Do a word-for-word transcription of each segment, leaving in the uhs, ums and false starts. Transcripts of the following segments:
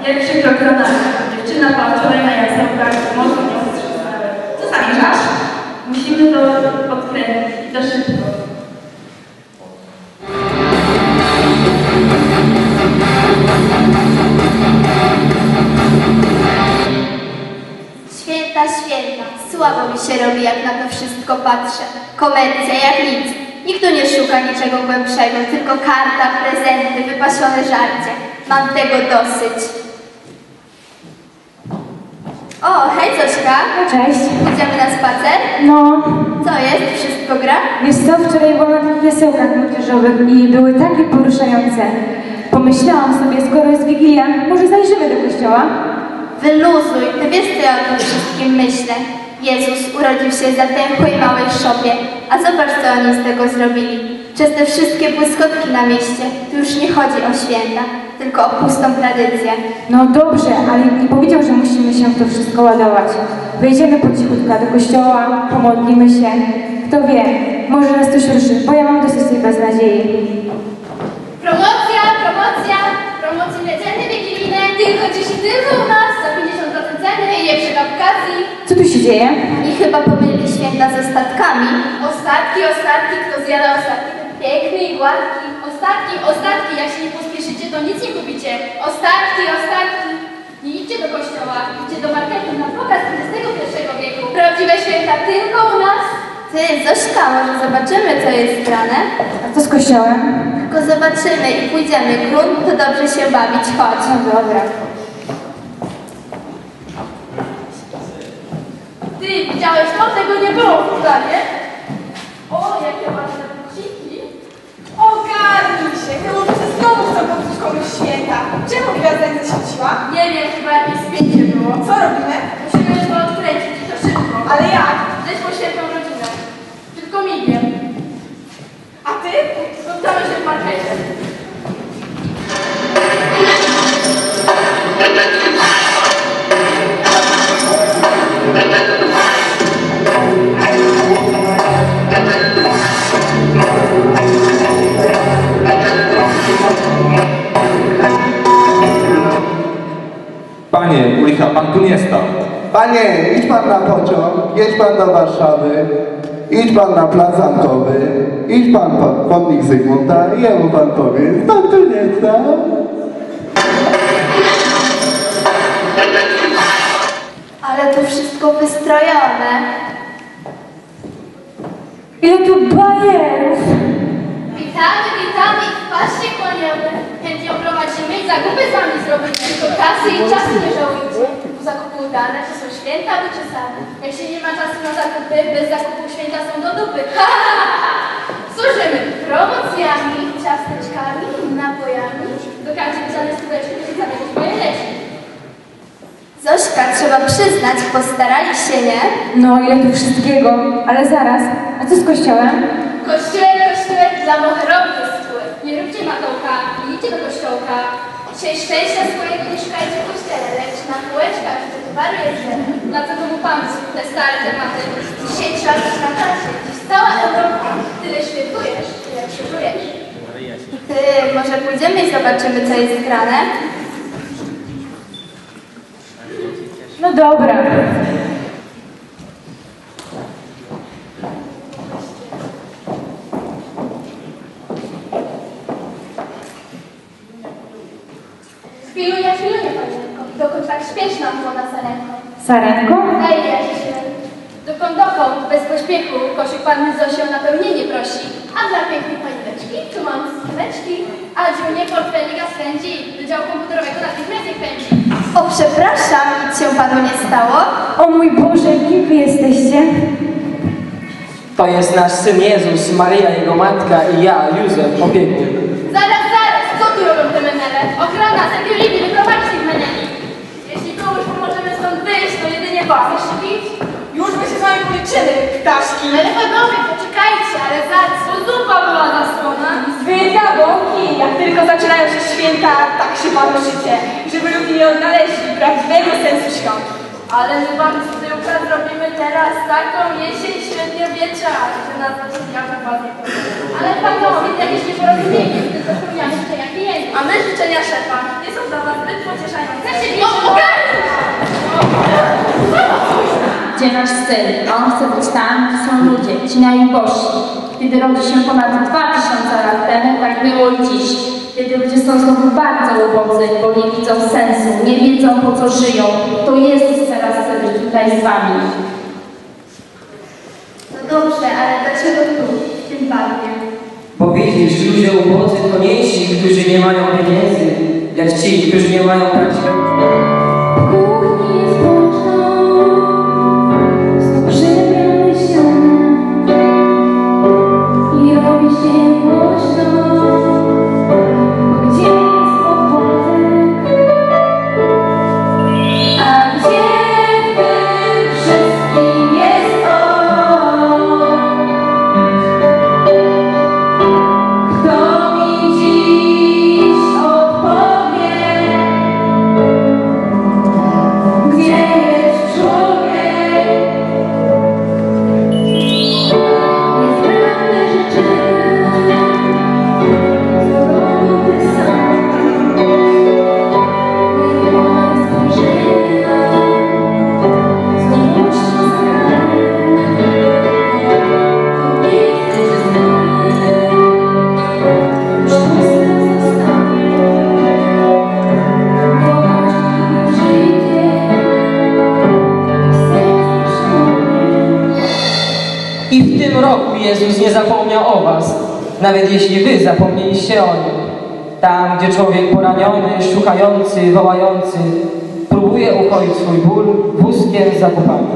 Pierwszy krok do nas. Dziewczyna była wczoraj na jasełkach, mocno nie wstrzymała. Co zamierzasz? Musimy to odkręcić i to szybko. Święta, święta. Słabo mi się robi, jak na to wszystko patrzę. Komercja jak nic. Nikt tu nie szuka niczego głębszego, tylko karta, prezenty, wypasione żarcie. Mam tego dosyć. O, hej Zośka. No cześć. Idziemy na spacer? No, Co jest? Wszystko gra? wiesz co, wczoraj byłam na tych jasełkach młodzieżowych i były takie poruszające. Pomyślałam sobie, skoro jest Wigilia, może zajrzymy do kościoła? Wyluzuj, ty wiesz, co ja o tym wszystkim myślę. Jezus urodził się za tęchłej małej szopie, a zobacz, co oni z tego zrobili. Przez te wszystkie błyskotki na mieście, tu już nie chodzi o święta, tylko o pustą tradycję. No dobrze, ale nie powiedział, że musimy się w to wszystko ładować. Wejdziemy po cichutka do kościoła, pomodlimy się. Kto wie, może nas coś ruszy, bo ja mam dosyć tej beznadziei. Promocja, promocja, promocyjne ceny wigilijne, tylko dziś i tylko u nas, za pięćdziesiąt procent ceny i nie przy okazji. Co tu się dzieje? Oni chyba pomylili święta z ostatkami. Ostatki, ostatki, kto zjada ostatki, ten piękny i gładki. Ostatki, ostatki, jak się nie pospieszycie, to nic nie kupicie. Ostatki, ostatki. Nie idźcie do kościoła, idźcie do marketu na pokaz dwudziestego pierwszego wieku. Prawdziwe święta tylko u nas. Ty, Zośka, może zobaczymy, co jest grane? A co z kościołem? Tylko zobaczymy i pójdziemy. Grunt to dobrze się bawić, chodź. No dobra. Ty, widziałeś to? Tego nie było w planie. O, jakie ładne buciki. Ogarnij się, chyba że znowu chcą popsuć komuś święta. Czemu gwiazda nie zaświeciła? Nie wiem, chyba jakieś spięcie było. Co robimy? Musimy to odkręcić i to szybko. Ale jak? Dać po świętą rodzinę. Tylko migiem. A ty? Spotkamy się w markecie. Panie, ulicha, pan tu nie stał. Panie, idź pan na pociąg, jedź pan do Warszawy, idź pan na plac Zamkowy, idź pan pod pomnik Zygmunta i jemu pan powie, pan tu nie stał. Ale tu wszystko wystrojone. Ile tu bajerów! Witamy, witamy i wpaście kłaniamy. Chętnie oprowadzimy i zakupy z wami zrobimy. Tylko kasy i czasu nie żałujcie. Bo zakupy udane, to są święta wyczesane. Jak się nie ma czasu na zakupy, bez zakupu święta są do dupy. Ha, ha, ha, ha. Służymy promocjami, ciasteczkami, napojami. Do każdej grzane skóreczki wrzucamy swoje leci. Zośka, trzeba przyznać, postarali się, nie? No, ile tu wszystkiego, ale zaraz, a co z kościołem? Kościele, kościele, dla moherowych jest skóry. Nie róbcie matołka, nie idźcie do kościołka. Dzisiaj szczęścia swojego nie szukajcie w kościele, lecz na kółeczkach, że towaru jest wiele. Na co komu pomysł, te stare tematy. Dzisiaj trzeba być na czasie, dziś cała Europa. Tyle świętujesz, ile przeżujesz. Ty, może pójdziemy i zobaczymy, co jest grane? No dobra. Chwilunia, chwilunia, panienko. Dokąd tak śpieszna młoda sarenko? Sarenko? Daj się. Dokąd, dokąd, bez pośpiechu, koszyk panny Zosi o napełnienie prosi. A dla pięknej panineczki, tu mam skrzyneczki. A dziunie portfelika swędzi, do działu komputerowego natychmiast niech pędzi. O, przepraszam, nic się panu nie stało? O mój Boże, kim wy jesteście? To jest nasz syn Jezus, Maryja, jego matka i ja, Józef, opiekun. Zaraz, zaraz, co tu robią te menele? Ochrona, security, wyprowadź tych meneli. Jeśli komuś pomożemy stąd wyjść, to jedynie was. Jeśli pić, Już my się z wami policzymy, ptaszki. ale panowie, poczekajcie, ale zaraz, bo zupa była zasłona. Zwyjęcia bąki, jak tylko zaczynają się święta, tak się panoszycie, żeby ludzie nie odnaleźli prawdziwego sensu świąt. Ale my wam z tyłka zrobimy teraz taką jesień średniowiecza, że nas zaczynamy was nie powiem. Ale panowie, jakieś nieporozumienie, tylko spełniamy życzenia klientów. A my życzenia szefa nie są dla was zbyt pocieszające. gdzie nasz syn, a on chce być tam, gdzie są ludzie, ci najubożsi. Kiedy rodzi się ponad dwa tysiące lat temu, tak było i dziś. Kiedy ludzie są znowu bardzo ubodzy, bo nie widzą sensu, nie wiedzą po co żyją, to Jezus teraz chce być tutaj z wami. No dobrze, ale dlaczego tu, w tym bagnie? Bo widzisz, ludzie ubodzy to nie ci, którzy nie mają pieniędzy, lecz ci, którzy nie mają prawdziwego. I w tym roku Jezus nie zapomniał o was, nawet jeśli wy zapomnieliście o Nim. Tam, gdzie człowiek poraniony, szukający, wołający, próbuje ukoić swój ból wózkiem z zakupami.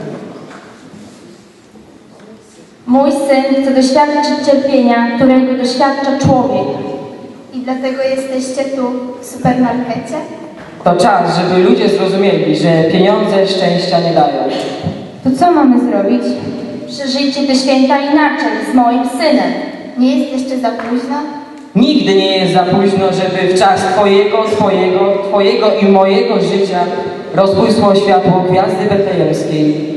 Mój syn chce doświadczyć cierpienia, którego doświadcza człowiek. I dlatego jesteście tu, w supermarkecie? To czas, żeby ludzie zrozumieli, że pieniądze szczęścia nie dają. To co mamy zrobić? Przeżyjcie te święta inaczej, z moim synem. Nie jest jeszcze za późno? Nigdy nie jest za późno, żeby w czas Twojego, Twojego, Twojego i mojego życia rozbłysło światło Gwiazdy Betlejemskiej.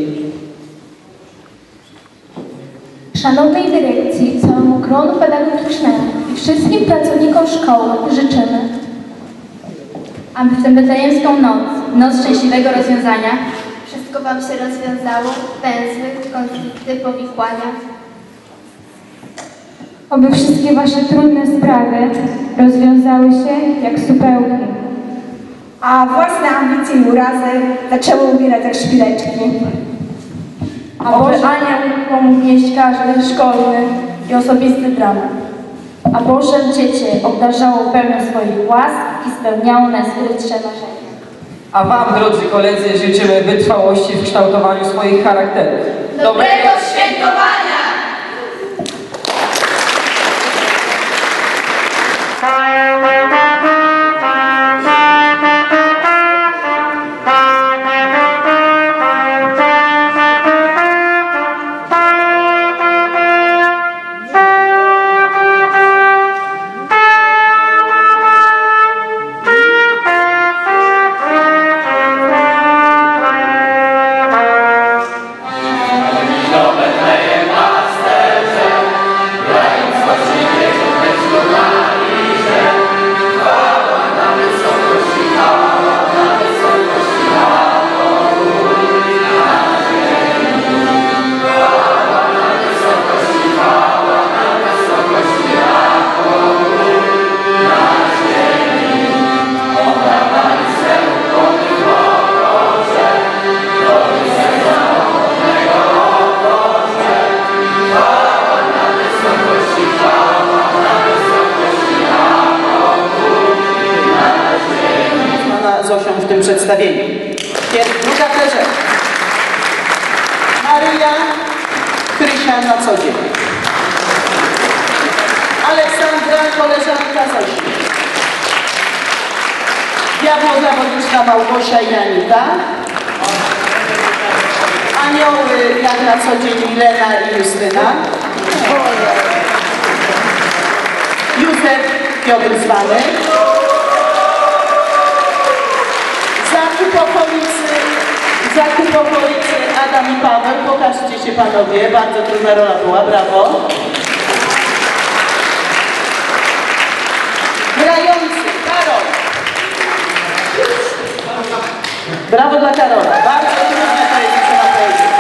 Szanownej dyrekcji, całemu gronu pedagogicznemu i wszystkim pracownikom szkoły życzymy, aby w tę betlejemską noc, noc szczęśliwego rozwiązania, wszystko wam się rozwiązało, węzły, konflikty, powikłania. Oby wszystkie wasze trudne sprawy rozwiązały się jak supełki. A własne ambicje i urazy zaczęły umierać jak szpileczki. a Boże Anioł pomógł nieść każdy szkolny i osobisty dramat. A Boże Dziecię obdarzało pełnią swoich łask i spełniało najskrytsze marzenia. A Wam, drodzy koledzy, życzymy wytrwałości w kształtowaniu swoich charakterów. Dobrego świętowania! W tym przedstawieniu. Druga prezent. Maryja Krysia na co dzień. Aleksandra, koleżanka Zosi. Diabłozawodniczka Małgosia i Anita. Anioły jak na co dzień Milena i Justyna. Józef Piotr Zwany. Zakup okolicy, zakup okolicy Adam i Paweł. Pokażcie się panowie, bardzo trudna rola była, brawo. Grający, Karol. Brawo dla Karola, bardzo trudne to jest, co ma powiedzieć.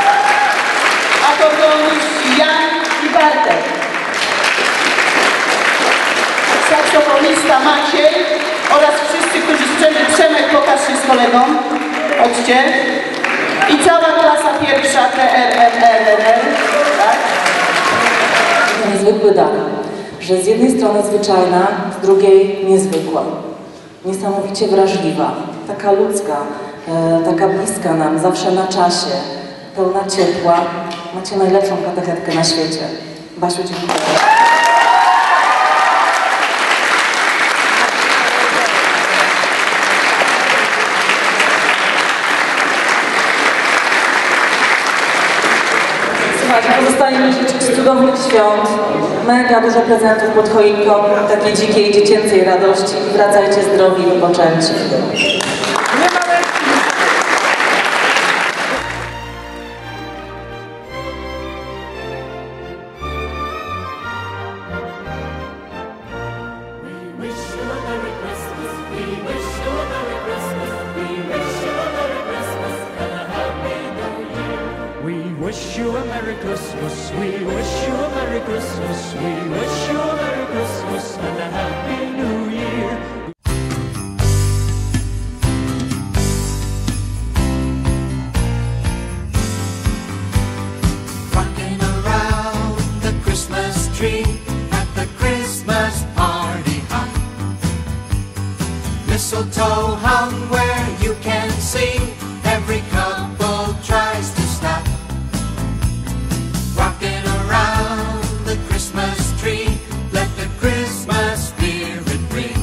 kamerzysta Maciej oraz wszyscy, którzy sprzęży. Przemek, pokaż się z kolegą. Chodźcie. I cała klasa pierwsza T R M L R L. Tak? Niezwykły dar, że z jednej strony zwyczajna, z drugiej niezwykła. Niesamowicie wrażliwa, taka ludzka, e, taka bliska nam, zawsze na czasie, pełna ciepła. Macie najlepszą katechetkę na świecie. Basiu, dziękuję. Słuchajcie, pozostaje mi życzyć cudownych świąt, mega dużo prezentów pod choinką, takiej dzikiej, dziecięcej radości i wracajcie zdrowi i wypoczęci. Wish you a Merry Christmas, we wish you a Merry Christmas, we wish you a Merry Christmas and a Happy New Year. Rocking around the Christmas tree at the Christmas party hop. Mistletoe hung where you can see, every couple tries to stop. Rocking around the Christmas tree, let the Christmas spirit ring.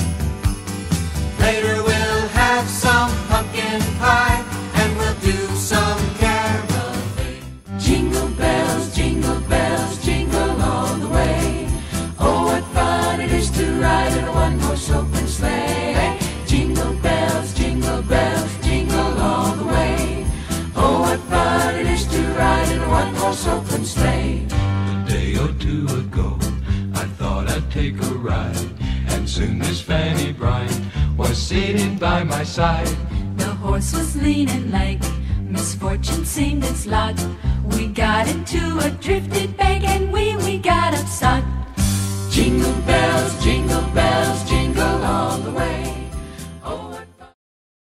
Later we'll have some pumpkin pie and we'll do some caroling. Jingle bells, jingle bells, jingle all the way. Oh, what fun it is to ride in a one-horse open sleigh. Jingle bells, jingle bells, jingle all the way. Oh, what fun it is to ride in a one-horse open sleigh. A day or two ago, I thought I'd take a ride, and soon Miss Fanny Bryant was sitting by my side. The horse was leaning like misfortune seemed its lot. We got into a drifted bank and we, we got upset. Jingle bells, jingle bells, jingle all the way.